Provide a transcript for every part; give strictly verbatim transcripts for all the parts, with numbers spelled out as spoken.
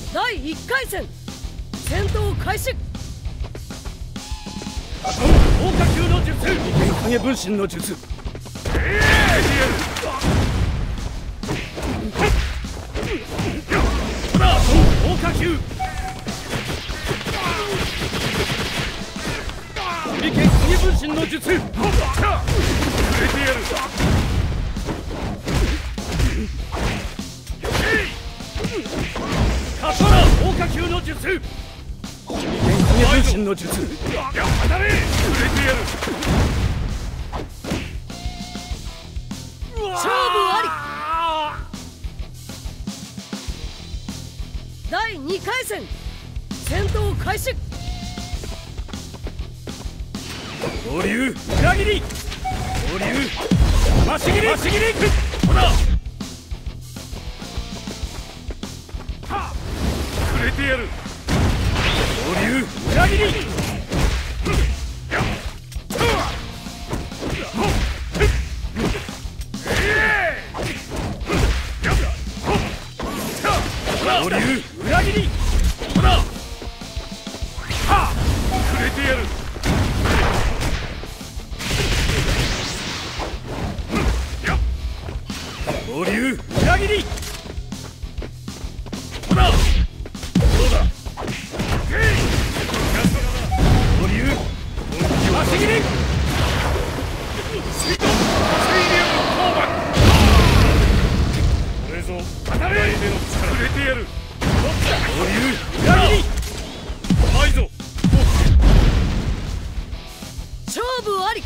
だいいっかい戦戦闘開始。 火火球の術、影分身の術。えー、バーソン放火球。手裏剣影分身の術。触れてやる。刀放火球の術。手裏剣影分身の術。やっ当たれ。触れてやる。 勝負あり。だいにかい戦戦闘開始。 合流裏切り。合流まし切り。まし切り。ほら。はっ触れてやる。合流裏切り。合流裏切り。ほら。はあ触れてやる。合流裏切り。ほら。どうだ。合流まし切り。水遁水流交番。これぞ当たれ。触れてやる。合流裏切り。甘いぞ。 勝負あり。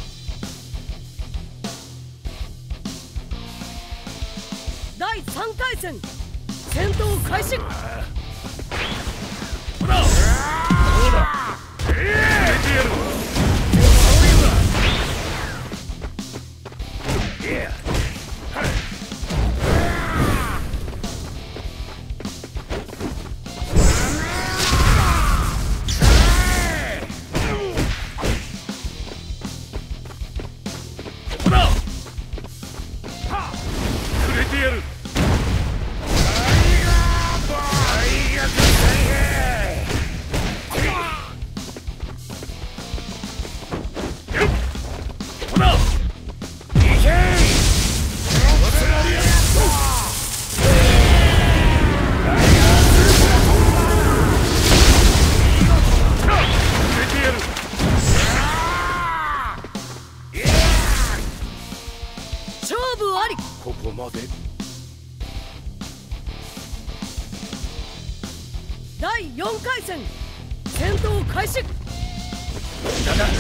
だいさんかい戦戦闘開始。 ほら。どうだ。ええー、触れてやる。ほら。はっ触れてやる。 勝負あり。 ここまで。 だいよんかい戦戦闘開始。 だだ。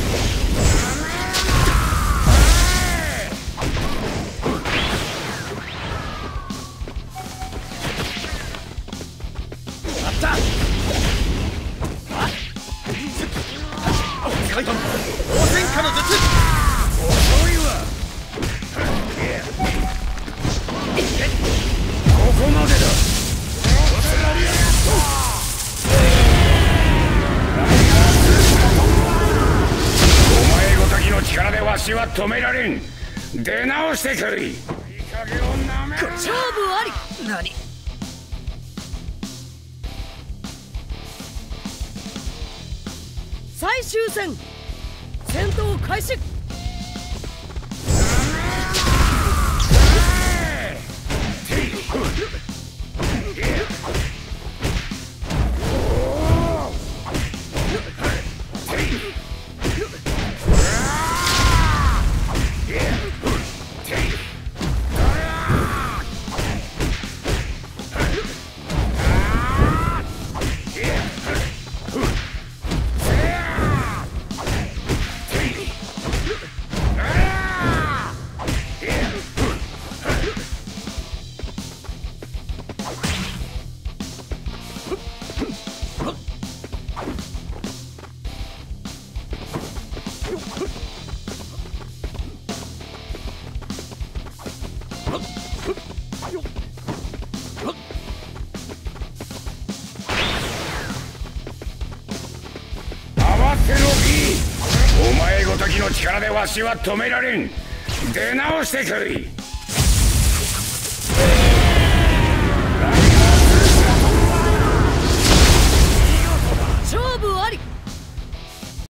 あった。あっ。使いた。応戦下の術。遅いわ。ここまでだ。お前ごときの力でわしは止められん。出直してくい。いい加減をなめるな。 勝負あり。 何。 最終戦戦闘開始。お前ごときの力でわしは止められん。出直してくい。